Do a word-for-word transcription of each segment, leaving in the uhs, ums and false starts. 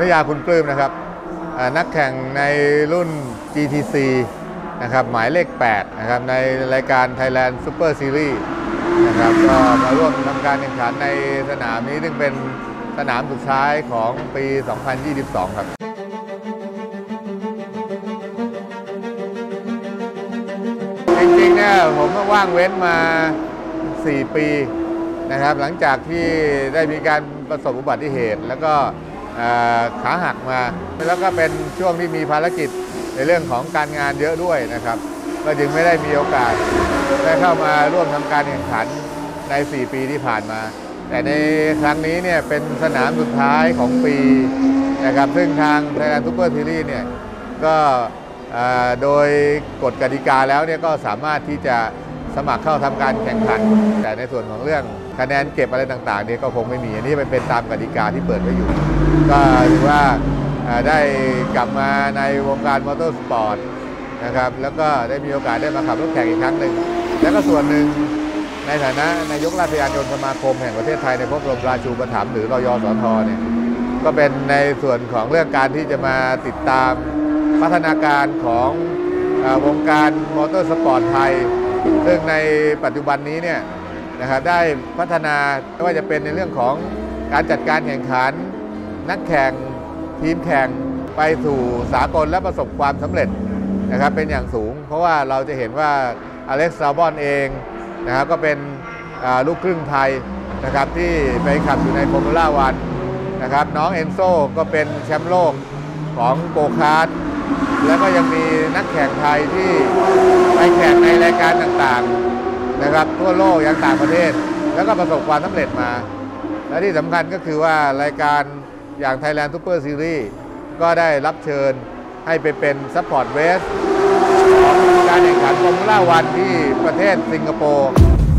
ทยาคุณปลื้มนะครับนักแข่งในรุ่น จี ที ซี นะครับหมายเลขแปดนะครับในรายการ Thailand Super Series นะครับก็มาร่วมทำการแข่งขันในสนามนี้ซึ่งเป็นสนามสุดท้ายของปี สองพันยี่สิบสอง ครับจริงๆเนี่ยผมว่างเว้นมา สี่ ปีนะครับหลังจากที่ได้มีการประสบอุบัติเหตุแล้วก็ขาหักมาแล้วก็เป็นช่วงที่มีภารกิจในเรื่องของการงานเยอะด้วยนะครับก็จึงไม่ได้มีโอกาสได้เข้ามาร่วมทำการแข่งขันใน สี่ ปีที่ผ่านมาแต่ในครั้งนี้เนี่ยเป็นสนามสุดท้ายของปีนะครับซึ่งทาง Thailand Super Series เนี่ยก็โดยกฎกติกาแล้วเนี่ยก็สามารถที่จะสมัครเข้าทำการแข่งขันแต่ในส่วนของเรื่องคะแนนเก็บอะไรต่างๆเนี่ยก็คงไม่มีอันนี้เป็นตามกติกาที่เปิดไว้อยู่ก็ถือว่าได้กลับมาในวงการมอเตอร์สปอร์ตนะครับแล้วก็ได้มีโอกาสได้มาขับรถแข่งอีกครั้งหนึ่งแล้วก็ส่วนหนึ่งในฐานะนายกราชยานยนต์สมาคมแห่งประเทศไทยในพระบรมราชูปถัมภ์หรือรยสทเนี่ยก็เป็นในส่วนของเรื่องการที่จะมาติดตามพัฒนาการของวงการมอเตอร์สปอร์ตไทยซึ่งในปัจจุบันนี้เนี่ยนะครับได้พัฒนาไม่ว่าจะเป็นในเรื่องของการจัดการแข่งขันนักแข่งทีมแข่งไปสู่สากลและประสบความสำเร็จนะครับเป็นอย่างสูงเพราะว่าเราจะเห็นว่าอเล็กซ์ ซาบอนเองนะครับก็เป็นลูกครึ่งไทยนะครับที่ไปขับอยู่ในฟอร์มูล่าวันนะครับน้องเอนโซก็เป็นแชมป์โลกของโกคาร์ทแล้วก็ยังมีนักแข่งไทยที่ไปแข่งในรายการต่างๆนะครับทั่วโลกอย่างต่างประเทศแล้วก็ประสบความสำเร็จมาและที่สำคัญก็คือว่ารายการอย่าง Thailand Super Series ก็ได้รับเชิญให้ไปเป็นซัพพอร์ตเรสของการแข่งขันฟอร์มูล่าวันที่ประเทศสิงคโปร์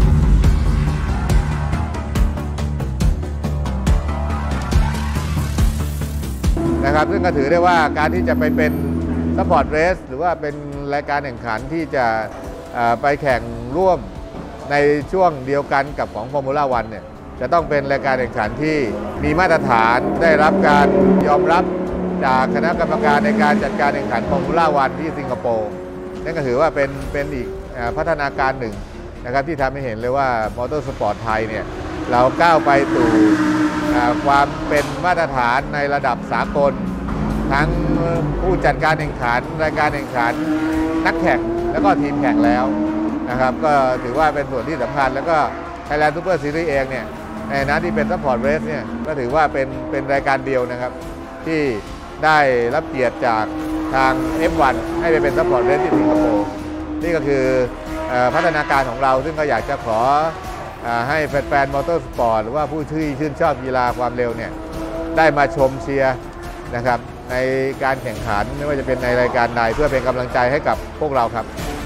นะครับซึ่งก็ถือได้ว่าการที่จะไปเป็นซัพพอร์ตเรสหรือว่าเป็นรายการแข่งขันที่จะไปแข่งร่วมในช่วงเดียวกันกับของฟอร์มูล่าวันเนี่ยจะต้องเป็นรายการแข่งขันที่มีมาตรฐานได้รับการยอมรับจากคณะกรรมการในการจัดการแข่งขันฟอร์มูล่าวันที่สิงคโปร์นั่นก็ถือว่าเป็นเป็นอีกพัฒนาการหนึ่งนะครับที่ทำให้เห็นเลยว่ามอเตอร์สปอร์ตไทยเนี่ยเราก้าวไปสู่ความเป็นมาตรฐานในระดับสากลทั้งผู้จัดการแข่งขันรายการแข่งขันนักแข่งแล้วก็ทีมแข่งแล้วนะครับก็ถือว่าเป็นส่วนที่สำคัญแล้วก็ Thailand Super Series เองเนี่ยในฐานะที่เป็นซัพพอร์ตเรสเนี่ยก็ถือว่าเป็นเป็นรายการเดียวนะครับที่ได้รับเกียรติจากทาง เอฟ วัน ให้ไปเป็นซัพพอร์ตเรสที่สิงคโปร์นี่ก็คือพัฒนาการของเราซึ่งก็อยากจะขอให้แฟนๆมอเตอร์สปอร์ตหรือว่าผู้ที่ชื่นชอบกีฬาความเร็วเนี่ยได้มาชมเชียร์นะครับในการแข่งขันไม่ว่าจะเป็นในรายการใดเพื่อเป็นกำลังใจให้กับพวกเราครับ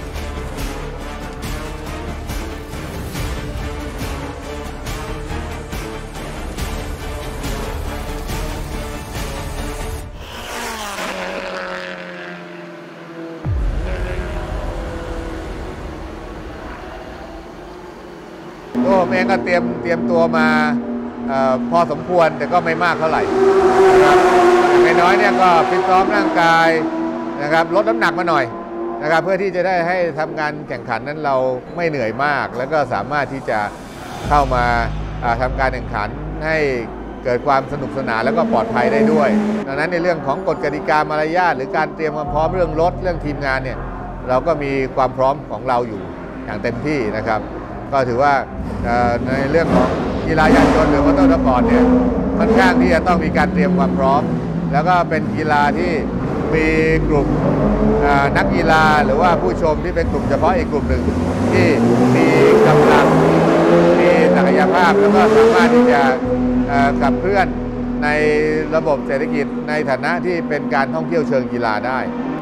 ตัวผมเองก็เตรียมเตรียมตัวมาอพอสมควรแต่ก็ไม่มากเท่าไหร่นะครับไม่น้อยเนี่ยก็ฟิตซ้อมร่างกายนะครับลดน้ำหนักมาหน่อยนะครับเพื่อที่จะได้ให้ทำงานแข่งขันนั้นเราไม่เหนื่อยมากแล้วก็สามารถที่จะเข้ามาทำการแข่งขันให้เกิดความสนุกสนานแล้วก็ปลอดภัยได้ด้วยดังนั้นในเรื่องของกฎกติกามารยาทหรือการเตรียมความพร้อมเรื่องรถเรื่องทีมงานเนี่ยเราก็มีความพร้อมของเราอยู่อย่างเต็มที่นะครับก็ถือว่าในเรื่องของกีฬายานยนต์หรือมอเตอร์สปอร์ตเนี่ยค่อนข้างที่จะต้องมีการเตรียมความพร้อมแล้วก็เป็นกีฬาที่มีกลุ่มนักกีฬาหรือว่าผู้ชมที่เป็นกลุ่มเฉพาะอีกกลุ่มหนึ่งที่มีกำลังมีศักยภาพแล้วก็สามารถที่จะขับเคลื่อนในระบบเศรษฐกิจในฐานะที่เป็นการท่องเที่ยวเชิงกีฬาได้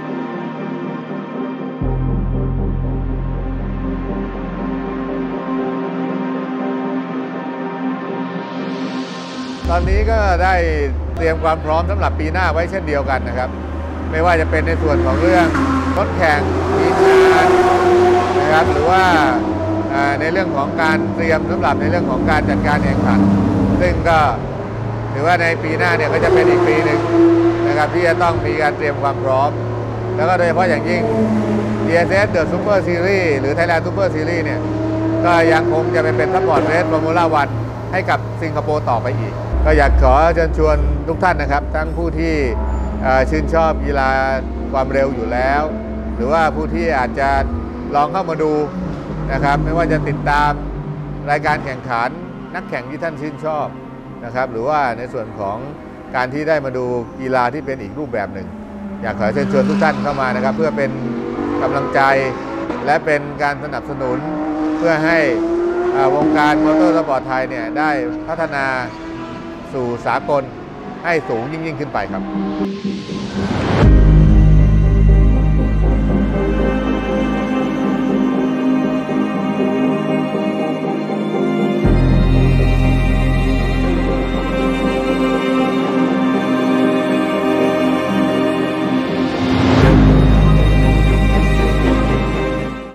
ตอนนี้ก็ได้เตรียมความพร้อมสำหรับปีหน้าไว้เช่นเดียวกันนะครับไม่ว่าจะเป็นในส่วนของเรื่องรถแข่งทีมงานนะครับหรือว่าในเรื่องของการเตรียมสำหรับในเรื่องของการจัดการแข่งขันซึ่งก็ถือว่าในปีหน้าเนี่ยก็จะเป็นอีกปีหนึ่งนะครับที่จะต้องมีการเตรียมความพร้อมแล้วก็โดยเฉพาะอย่างยิ่ง ดี เอส เอส The Super Series หรือ Thailand Super Series เนี่ยก็ยังคงจะไปเป็นซัพพอร์ตเรสฟอร์มูล่าวันให้กับสิงคโปร์ต่อไปอีกก็อยากขอเชิญชวนทุกท่านนะครับทั้งผู้ที่ชื่นชอบกีฬาความเร็วอยู่แล้วหรือว่าผู้ที่อาจจะลองเข้ามาดูนะครับไม่ว่าจะติดตามรายการแข่งขันนักแข่งที่ท่านชื่นชอบนะครับหรือว่าในส่วนของการที่ได้มาดูกีฬาที่เป็นอีกรูปแบบหนึ่งอยากขอเชิญชวนทุกท่านเข้ามานะครับเพื่อเป็นกำลังใจและเป็นการสนับสนุนเพื่อให้วงการมอเตอร์สปอร์ตไทยเนี่ยได้พัฒนาสู่สากลให้สูงยิ่งยิ่งขึ้นไปครับ